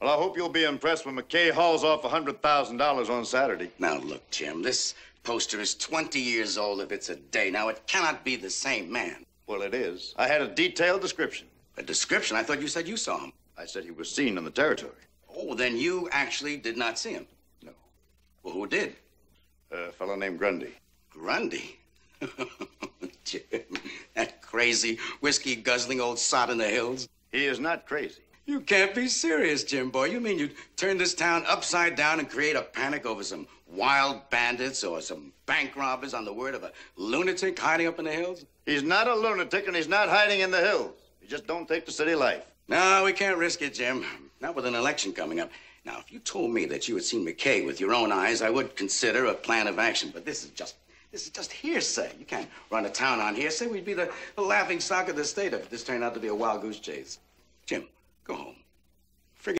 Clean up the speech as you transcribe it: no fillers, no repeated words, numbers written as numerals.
Well, I hope you'll be impressed when McKay hauls off $100,000 on Saturday. Now, look, Jim, this poster is 20 years old if it's a day. Now, it cannot be the same man. Well, it is. I had a detailed description. A description? I thought you said you saw him. I said he was seen in the territory. Oh, then you actually did not see him? No. Well, who did? A fellow named Grundy. Grundy? Jim, that crazy, whiskey-guzzling old sot in the hills. He is not crazy. You can't be serious, Jim boy. You mean you'd turn this town upside down and create a panic over some wild bandits or some bank robbers on the word of a lunatic hiding up in the hills? He's not a lunatic, and he's not hiding in the hills. He just don't take the city life. No, we can't risk it, Jim. Not with an election coming up. Now, if you told me that you had seen McKay with your own eyes, I would consider a plan of action. But this is just hearsay. You can't run a town on hearsay. We'd be the laughing stock of the state if this turned out to be a wild goose chase. Jim, go home.